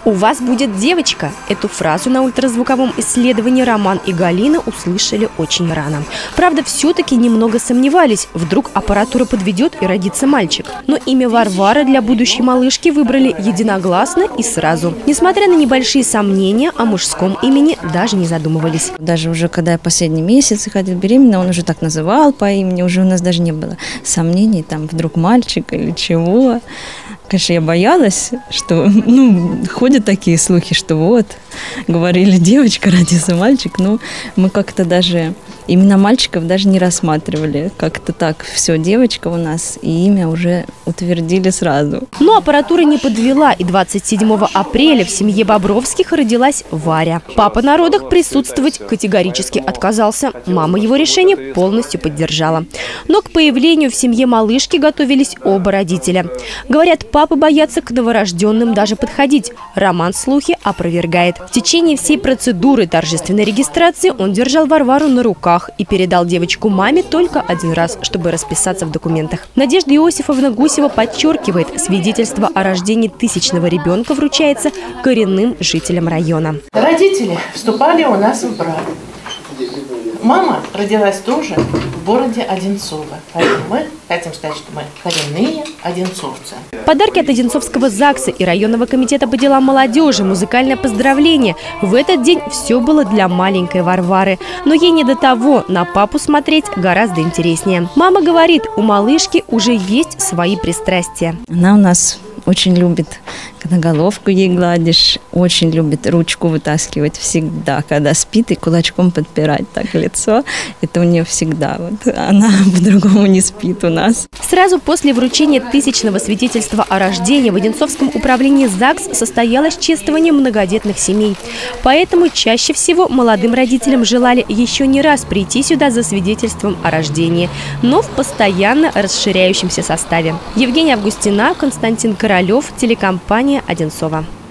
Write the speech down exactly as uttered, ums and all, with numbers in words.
«У вас будет девочка». Эту фразу на ультразвуковом исследовании Роман и Галина услышали очень рано. Правда, все-таки немного сомневались, вдруг аппаратура подведет и родится мальчик. Но имя Варвара для будущей малышки выбрали единогласно и сразу. Несмотря на небольшие сомнения, о мужском имени даже не задумывались. Даже уже когда я последний месяц ходила беременна, он уже так называл по имени, уже у нас даже не было сомнений, там вдруг мальчик или чего. Конечно, я боялась, что, ну, ходят такие слухи, что вот, говорили, девочка, родился мальчик, но мы как-то даже имена мальчиков даже не рассматривали. Как-то так, все, девочка у нас, и имя уже утвердили сразу. Но аппаратура не подвела, и двадцать седьмого апреля в семье Бобровских родилась Варя. Папа на родах присутствовать категорически отказался. Мама его решение полностью поддержала. Но к появлению в семье малышки готовились оба родителя. Говорят, папы боятся к новорожденным даже подходить. Роман слухи опровергает. В течение всей процедуры торжественной регистрации он держал Варвару на руках и передал девочку маме только один раз, чтобы расписаться в документах. Надежда Иосифовна Гусева подчеркивает, свидетельство о рождении тысячного ребенка вручается коренным жителям района. Родители вступали у нас в брак. Мама родилась тоже в городе Одинцово. Поэтому мы хотим сказать, что мы коренные одинцовцы. Подарки от Одинцовского ЗАГСа и районного комитета по делам молодежи, музыкальное поздравление. В этот день все было для маленькой Варвары. Но ей не до того, на папу смотреть гораздо интереснее. Мама говорит, у малышки уже есть свои пристрастия. Она у нас очень любит, когда головку ей гладишь, очень любит ручку вытаскивать всегда, когда спит, и кулачком подпирать так лицо. Это у нее всегда. Вот. Она по-другому не спит у нас. Сразу после вручения тысячного свидетельства о рождении в Одинцовском управлении ЗАГС состоялось чествование многодетных семей. Поэтому чаще всего молодым родителям желали еще не раз прийти сюда за свидетельством о рождении, но в постоянно расширяющемся составе. Евгения Августина, Константин Королев, телекомпания «Одинцово».